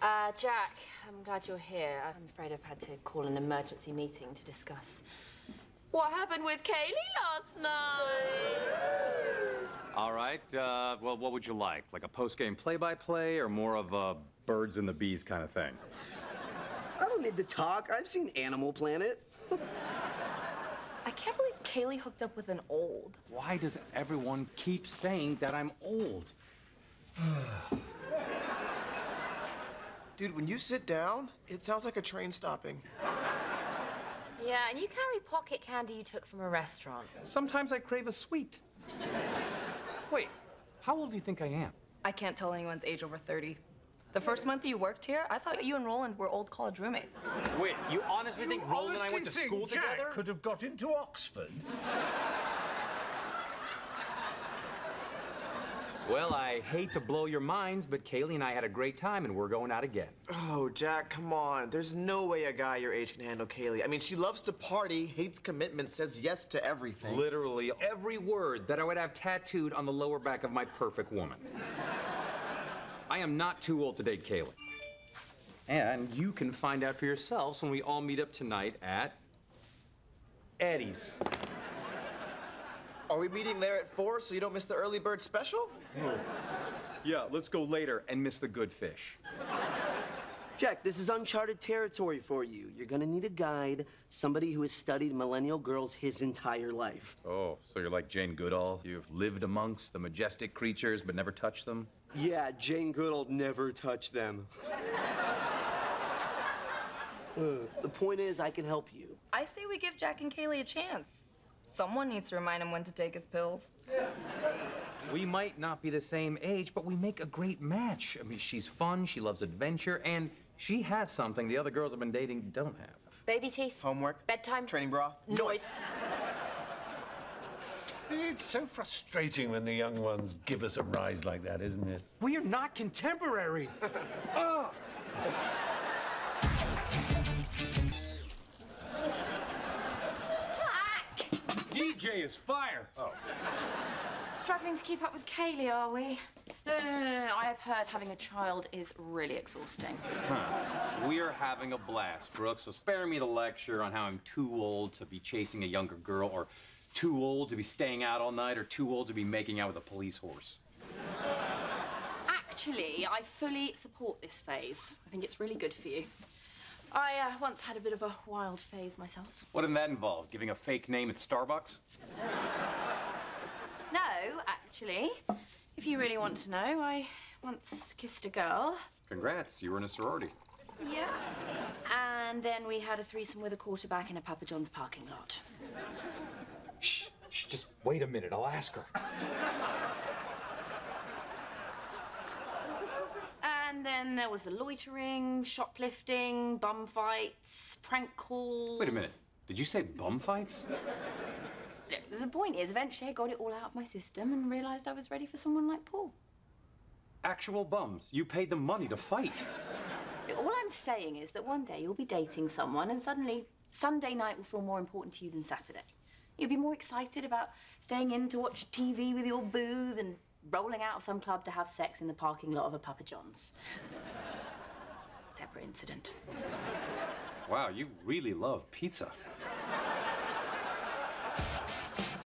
Jack, I'm glad you're here. I'm afraid I've had to call an emergency meeting to discuss what happened with Kaylee last night. All right, well, what would you like? Like a post-game play-by-play or more of a birds and the bees kind of thing? I don't need to talk. I've seen Animal Planet. I can't believe Kaylee hooked up with an old. Why does everyone keep saying that I'm old? Dude, when you sit down, it sounds like a train stopping. Yeah, and you carry pocket candy you took from a restaurant. Sometimes I crave a sweet. Wait, how old do you think I am? I can't tell anyone's age over 30. The first month you worked here, I thought you and Roland were old college roommates. Wait, you honestly think Roland and I went to school Jack together? could have got into Oxford? Well, I hate to blow your minds, but Kaylee and I had a great time, and we're going out again. Oh, Jack, come on. There's no way a guy your age can handle Kaylee. I mean, she loves to party, hates commitment, says yes to everything. Literally every word that I would have tattooed on the lower back of my perfect woman. I am not too old to date Kaylee. And you can find out for yourselves when we all meet up tonight at Eddie's. Are we meeting there at 4 so you don't miss the early bird special? Yeah, let's go later and miss the good fish. Jack, this is uncharted territory for you. You're gonna need a guide, somebody who has studied millennial girls his entire life. Oh, so you're like Jane Goodall? You've lived amongst the majestic creatures but never touched them? Yeah, Jane Goodall never touched them. The point is, I can help you. I say we give Jack and Kaylee a chance. Someone needs to remind him when to take his pills. We might not be the same age, but we make a great match. I mean, she's fun, she loves adventure, and she has something the other girls I've been dating don't have. Baby teeth. Homework. Bedtime. Training bra. Noise. It's so frustrating when the young ones give us a rise like that, isn't it? We are not contemporaries. Oh. DJ is fire. Oh. Struggling to keep up with Kaylee, are we? No. I have heard having a child is really exhausting. Huh. We are having a blast, Brooke, so spare me the lecture on how I'm too old to be chasing a younger girl, or too old to be staying out all night, or too old to be making out with a police horse. Actually, I fully support this phase. I think it's really good for you. I once had a bit of a wild phase myself. What did that involve? Giving a fake name at Starbucks? No, actually. If you really want to know, I once kissed a girl. Congrats, you were in a sorority. Yeah. And then we had a threesome with a quarterback in a Papa John's parking lot. Shh, just wait a minute, I'll ask her. And then there was the loitering, shoplifting, bum fights, prank calls. Wait a minute, did you say bum fights? Look, the point is, eventually I got it all out of my system and realized I was ready for someone like Paul. Actual bums. You paid them money to fight. All I'm saying is that one day you'll be dating someone and suddenly Sunday night will feel more important to you than Saturday. You'll be more excited about staying in to watch TV with your boo than rolling out of some club to have sex in the parking lot of a Papa John's. Separate incident. Wow, you really love pizza.